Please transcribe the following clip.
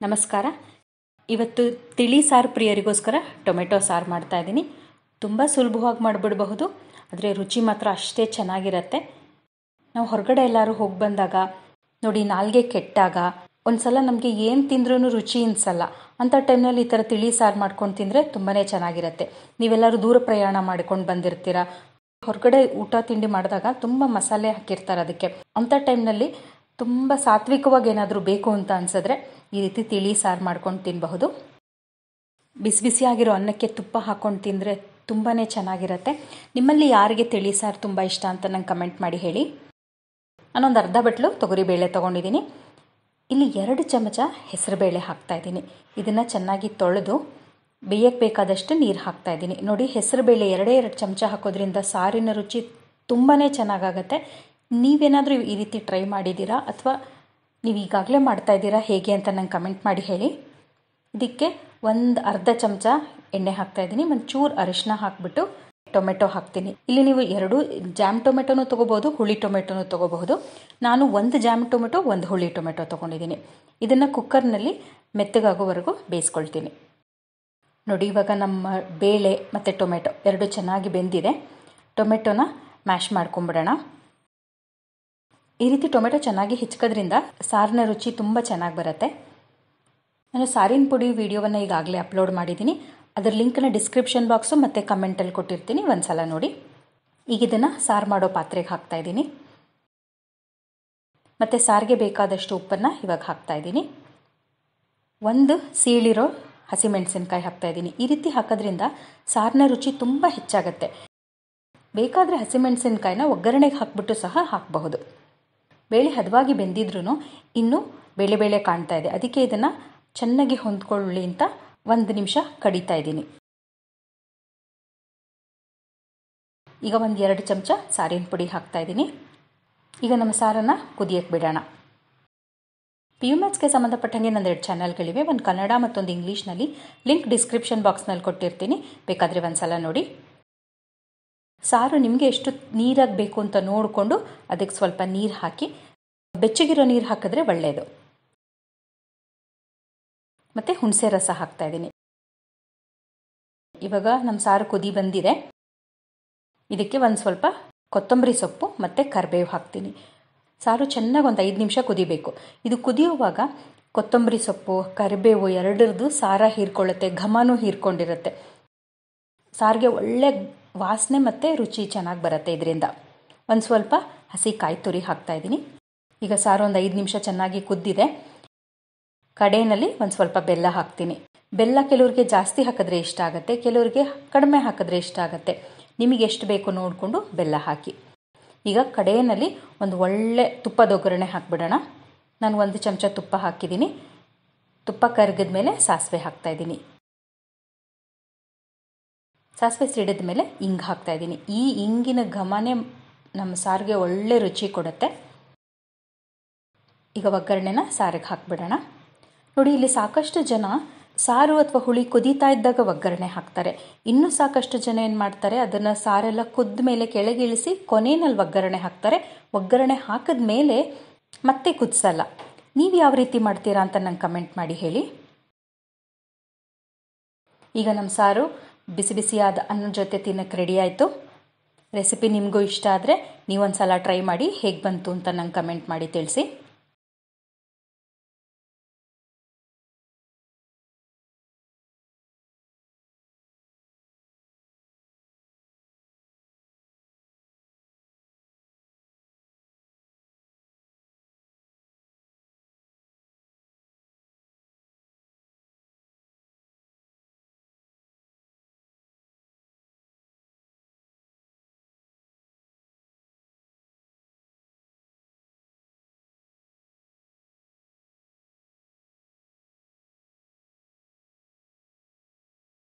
ನಮಸ್ಕಾರ. ಇವತ್ತು ತಿಳಿ ಸಾರು ಪ್ರಿಯರಿಗೋಸ್ಕರ ಟೊಮೆಟೊ ಸಾರು ಮಾಡ್ತಾ ಇದ್ದೀನಿ. ತುಂಬ ಸುಲಭವಾಗಿ ಮಾಡಿಬಿಡಬಹುದು, ಆದರೆ ರುಚಿ ಮಾತ್ರ ಅಷ್ಟೇ ಚೆನ್ನಾಗಿರುತ್ತೆ. ನಾವು ಹೊರಗಡೆ ಎಲ್ಲರೂ ಹೋಗಿ ಬಂದಾಗ ನೋಡಿ, ನಾಲ್ಗೆ ಕೆಟ್ಟಾಗ ಒಂದ್ಸಲ ನಮಗೆ ಏನು ತಿಂದ್ರೂ ರುಚಿ ಅನಿಸಲ್ಲ. ಅಂಥ ಟೈಮ್ನಲ್ಲಿ ಈ ಥರ ತಿಳಿ ಸಾರು ಮಾಡ್ಕೊಂಡು ತಿಂದರೆ ತುಂಬಾ ಚೆನ್ನಾಗಿರುತ್ತೆ. ನೀವೆಲ್ಲರೂ ದೂರ ಪ್ರಯಾಣ ಮಾಡ್ಕೊಂಡು ಬಂದಿರ್ತೀರ, ಹೊರಗಡೆ ಊಟ ತಿಂಡಿ ಮಾಡಿದಾಗ ತುಂಬ ಮಸಾಲೆ ಹಾಕಿರ್ತಾರೆ. ಅದಕ್ಕೆ ಅಂಥ ಟೈಮ್ನಲ್ಲಿ ತುಂಬ ಸಾತ್ವಿಕವಾಗಿ ಏನಾದರೂ ಬೇಕು ಅಂತ ಅನಿಸಿದ್ರೆ ಈ ರೀತಿ ತಿಳಿ ಸಾರು ಮಾಡ್ಕೊಂಡು ತಿನ್ನಬಹುದು. ಬಿಸಿ ಬಿಸಿಯಾಗಿರೋ ಅನ್ನಕ್ಕೆ ತುಪ್ಪ ಹಾಕ್ಕೊಂಡು ತಿಂದರೆ ತುಂಬಾ ಚೆನ್ನಾಗಿರುತ್ತೆ. ನಿಮ್ಮಲ್ಲಿ ಯಾರಿಗೆ ತಿಳಿ ಸಾರು ತುಂಬ ಇಷ್ಟ ಅಂತ ನಂಗೆ ಕಮೆಂಟ್ ಮಾಡಿ ಹೇಳಿ. ನಾನೊಂದು ಅರ್ಧ ಬಟ್ಲು ತೊಗರಿಬೇಳೆ ತೊಗೊಂಡಿದ್ದೀನಿ. ಇಲ್ಲಿ 2 ಚಮಚ ಹೆಸರುಬೇಳೆ ಹಾಕ್ತಾಯಿದ್ದೀನಿ. ಇದನ್ನು ಚೆನ್ನಾಗಿ ತೊಳೆದು ಬೇಯಕ್ಕೆ ಬೇಕಾದಷ್ಟು ನೀರು ಹಾಕ್ತಾಯಿದ್ದೀನಿ. ನೋಡಿ, ಹೆಸರುಬೇಳೆ 2 ಚಮಚ ಹಾಕೋದ್ರಿಂದ ಸಾರಿನ ರುಚಿ ತುಂಬಾ ಚೆನ್ನಾಗಾಗತ್ತೆ. ನೀವೇನಾದರೂ ಈ ರೀತಿ ಟ್ರೈ ಮಾಡಿದ್ದೀರಾ ಅಥವಾ ನೀವು ಈಗಾಗಲೇ ಮಾಡ್ತಾಯಿದ್ದೀರಾ ಹೇಗೆ ಅಂತ ನಂಗೆ ಕಮೆಂಟ್ ಮಾಡಿ ಹೇಳಿ. ಇದಕ್ಕೆ ಒಂದು ಅರ್ಧ ಚಮಚ ಎಣ್ಣೆ ಹಾಕ್ತಾಯಿದ್ದೀನಿ. ಒಂಚೂರು ಅರಿಶಿನ ಹಾಕಿಬಿಟ್ಟು ಟೊಮೆಟೊ ಹಾಕ್ತೀನಿ. ಇಲ್ಲಿ ನೀವು 2 ಜಾಮ್ ಟೊಮೆಟೊನೂ ತೊಗೋಬೋದು, ಹುಳಿ ಟೊಮೆಟೊನೂ ತೊಗೋಬಹುದು. ನಾನು 1 ಜಾಮ್ ಟೊಮೆಟೊ 1 ಹುಳಿ ಟೊಮೆಟೊ ತೊಗೊಂಡಿದ್ದೀನಿ. ಇದನ್ನು ಕುಕ್ಕರ್ನಲ್ಲಿ ಮೆತ್ತಗಾಗೋವರೆಗೂ ಬೇಯಿಸ್ಕೊಳ್ತೀನಿ. ನೋಡಿ, ಇವಾಗ ನಮ್ಮ ಬೇಳೆ ಮತ್ತು ಟೊಮೆಟೊ 2 ಚೆನ್ನಾಗಿ ಬೆಂದಿದೆ. ಟೊಮೆಟೊನ ಮ್ಯಾಶ್ ಮಾಡ್ಕೊಂಬಿಡೋಣ. ಈ ರೀತಿ ಟೊಮೆಟೊ ಚೆನ್ನಾಗಿ ಹಿಚ್ಕೋದ್ರಿಂದ ಸಾರಿನ ರುಚಿ ತುಂಬ ಚೆನ್ನಾಗಿ ಬರುತ್ತೆ. ನಾನು ಸಾರಿನ ಪುಡಿ ವಿಡಿಯೋವನ್ನು ಈಗಾಗಲೇ ಅಪ್ಲೋಡ್ ಮಾಡಿದ್ದೀನಿ. ಅದರ ಲಿಂಕನ್ನು ಡಿಸ್ಕ್ರಿಪ್ಷನ್ ಬಾಕ್ಸು ಮತ್ತು ಕಮೆಂಟಲ್ಲಿ ಕೊಟ್ಟಿರ್ತೀನಿ, ಒಂದು ಸಲ ನೋಡಿ. ಈಗ ಇದನ್ನು ಸಾರು ಮಾಡೋ ಪಾತ್ರೆಗೆ ಹಾಕ್ತಾಯಿದ್ದೀನಿ. ಮತ್ತು ಸಾರಿಗೆ ಬೇಕಾದಷ್ಟು ಉಪ್ಪನ್ನು ಇವಾಗ ಹಾಕ್ತಾಯಿದ್ದೀನಿ. 1 ಸೀಳಿರೋ ಹಸಿಮೆಣಸಿನ್ಕಾಯಿ ಹಾಕ್ತಾಯಿದ್ದೀನಿ. ಈ ರೀತಿ ಹಾಕೋದ್ರಿಂದ ಸಾರಿನ ರುಚಿ ತುಂಬ ಹೆಚ್ಚಾಗುತ್ತೆ. ಬೇಕಾದರೆ ಹಸಿಮೆಣಸಿನ್ಕಾಯಿನ ಒಗ್ಗರಣೆಗೆ ಹಾಕ್ಬಿಟ್ಟು ಸಹ ಹಾಕಬಹುದು. ಬೇಳೆ ಹದವಾಗಿ ಬೆಂದಿದ್ರೂ ಇನ್ನೂ ಬೇಳೆ ಕಾಣ್ತಾ ಇದೆ. ಅದಕ್ಕೆ ಇದನ್ನು ಚೆನ್ನಾಗಿ ಹೊಂದ್ಕೊಳ್ಳಿ ಅಂತ 1 ನಿಮಿಷ ಕಡಿತಾ ಇದ್ದೀನಿ. ಈಗ 1-2 ಚಮಚ ಸಾರಿನ ಪುಡಿ ಹಾಕ್ತಾಯಿದ್ದೀನಿ. ಈಗ ನಮ್ಮ ಸಾರನ್ನು ಕುದಿಯಕ್ಕೆ ಬಿಡೋಣ. PU-Mathsಗೆ ಸಂಬಂಧಪಟ್ಟಂಗೆ ನನ್ನ 2 ಚಾನಲ್ಗಳಿವೆ, ಒಂದು ಕನ್ನಡ ಮತ್ತೊಂದು ಇಂಗ್ಲೀಷ್ನಲ್ಲಿ. ಲಿಂಕ್ ಡಿಸ್ಕ್ರಿಪ್ಷನ್ ಬಾಕ್ಸ್ನಲ್ಲಿ ಕೊಟ್ಟಿರ್ತೀನಿ, ಬೇಕಾದರೆ ಒಂದು ಸಲ ನೋಡಿ. ಸಾರು ನಿಮಗೆ ಎಷ್ಟು ನೀರಾಗಿ ಬೇಕು ಅಂತ ನೋಡಿಕೊಂಡು ಅದಕ್ಕೆ ಸ್ವಲ್ಪ ನೀರು ಹಾಕಿ, ಬೆಚ್ಚಗಿರೋ ನೀರು ಹಾಕಿದ್ರೆ ಒಳ್ಳೆಯದು. ಮತ್ತು ಹುಣಸೆ ರಸ ಹಾಕ್ತಾಯಿದ್ದೀನಿ. ಇವಾಗ ನಮ್ಮ ಸಾರು ಕುದಿ ಬಂದಿದೆ. ಇದಕ್ಕೆ ಒಂದು ಸ್ವಲ್ಪ ಕೊತ್ತಂಬರಿ ಸೊಪ್ಪು ಮತ್ತು ಕರಿಬೇವು ಹಾಕ್ತೀನಿ. ಸಾರು ಚೆನ್ನಾಗಿ ಒಂದು 5 ನಿಮಿಷ ಕುದಿಬೇಕು. ಇದು ಕುದಿಯುವಾಗ ಕೊತ್ತಂಬರಿ ಸೊಪ್ಪು ಕರಿಬೇವು ಎರಡರದ್ದು ಸಾರ ಹೀರ್ಕೊಳ್ಳುತ್ತೆ, ಘಮನೂ ಹೀರ್ಕೊಂಡಿರುತ್ತೆ. ಸಾರಿಗೆ ಒಳ್ಳೆ ವಾಸನೆ ಮತ್ತು ರುಚಿ ಚೆನ್ನಾಗಿ ಬರುತ್ತೆ ಇದರಿಂದ. ಒಂದು ಸ್ವಲ್ಪ ಹಸಿ ಕಾಯಿ ತುರಿ ಹಾಕ್ತಾಯಿದ್ದೀನಿ. ಈಗ ಸಾರು ಒಂದು 5 ನಿಮಿಷ ಚೆನ್ನಾಗಿ ಕುದ್ದಿದೆ. ಕಡೆಯಲ್ಲಿ ಒಂದು ಸ್ವಲ್ಪ ಬೆಲ್ಲ ಹಾಕ್ತೀನಿ. ಬೆಲ್ಲ ಕೆಲವ್ರಿಗೆ ಜಾಸ್ತಿ ಹಾಕಿದ್ರೆ ಇಷ್ಟ ಆಗುತ್ತೆ, ಕೆಲವ್ರಿಗೆ ಕಡಿಮೆ ಹಾಕಿದ್ರೆ ಇಷ್ಟ ಆಗುತ್ತೆ. ನಿಮಗೆ ಎಷ್ಟು ಬೇಕು ನೋಡಿಕೊಂಡು ಬೆಲ್ಲ ಹಾಕಿ. ಈಗ ಕಡೆಯಲ್ಲಿ ಒಂದು ಒಳ್ಳೆ ತುಪ್ಪದ ಒಗ್ಗರಣೆ ಹಾಕ್ಬಿಡೋಣ. ನಾನು 1 ಚಮಚ ತುಪ್ಪ ಹಾಕಿದ್ದೀನಿ. ತುಪ್ಪ ಕರಗಿದ ಮೇಲೆ ಸಾಸಿವೆ ಹಾಕ್ತಾಯಿದ್ದೀನಿ. ಸಾಸಿವೆ ಸಿಡಿದ ಮೇಲೆ ಇಂಗು ಹಾಕ್ತಾಯಿದ್ದೀನಿ. ಈ ಇಂಗಿನ ಘಮನೇ ನಮ್ಮ ಸಾರಿಗೆ ಒಳ್ಳೆ ರುಚಿ ಕೊಡುತ್ತೆ. ಈಗ ಒಗ್ಗರಣೆನ ಸಾರಿಗೆ ಹಾಕ್ಬಿಡೋಣ. ನೋಡಿ, ಇಲ್ಲಿ ಸಾಕಷ್ಟು ಜನ ಸಾರು ಅಥವಾ ಹುಳಿ ಕುದೀತಾ ಇದ್ದಾಗ ಒಗ್ಗರಣೆ ಹಾಕ್ತಾರೆ. ಇನ್ನೂ ಸಾಕಷ್ಟು ಜನ ಏನು ಮಾಡ್ತಾರೆ, ಅದನ್ನು ಸಾರೆಲ್ಲ ಕುದ್ದ ಮೇಲೆ ಕೆಳಗಿಳಿಸಿ ಕೊನೆಯಲ್ಲಿ ಒಗ್ಗರಣೆ ಹಾಕ್ತಾರೆ. ಒಗ್ಗರಣೆ ಹಾಕಿದ ಮೇಲೆ ಮತ್ತೆ ಕುದಿಸಲ್ಲ. ನೀವು ಯಾವ ರೀತಿ ಮಾಡ್ತೀರಾ ಅಂತ ನಂಗೆ ಕಮೆಂಟ್ ಮಾಡಿ ಹೇಳಿ. ಈಗ ನಮ್ಮ ಸಾರು ಬಿಸಿ ಬಿಸಿಯಾದ ಅನ್ನದ ಜೊತೆ ತಿನ್ನೋಕ್ಕೆ ರೆಡಿ ಆಯಿತು. ರೆಸಿಪಿ ನಿಮಗೂ ಇಷ್ಟ ಆದರೆ ನೀವೊಂದು ಸಲ ಟ್ರೈ ಮಾಡಿ, ಹೇಗೆ ಬಂತು ಅಂತ ನಂಗೆ ಕಮೆಂಟ್ ಮಾಡಿ ತಿಳಿಸಿ.